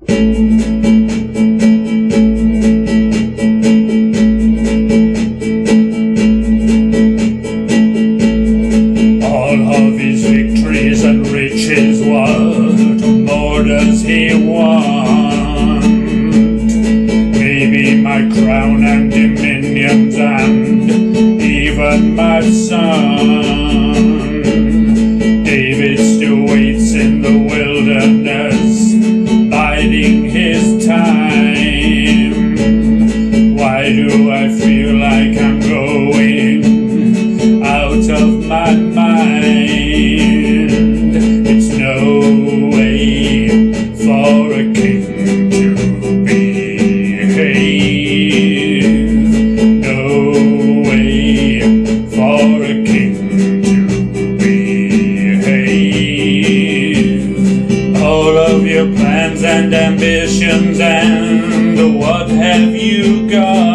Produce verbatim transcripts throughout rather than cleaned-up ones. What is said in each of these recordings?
And riches, what more does he want? Maybe my crown and dominions and even my son. David still waits in the wilderness, biding his time. Why do I feel like I'm going out of my mind? Plans and ambitions, and what have you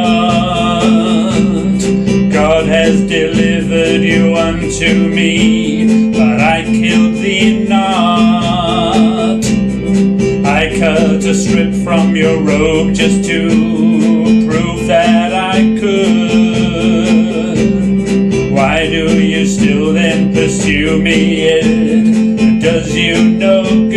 got? God has delivered you unto me, but I killed thee not. I cut a strip from your robe just to prove that I could. Why do you still then pursue me? It does you no good.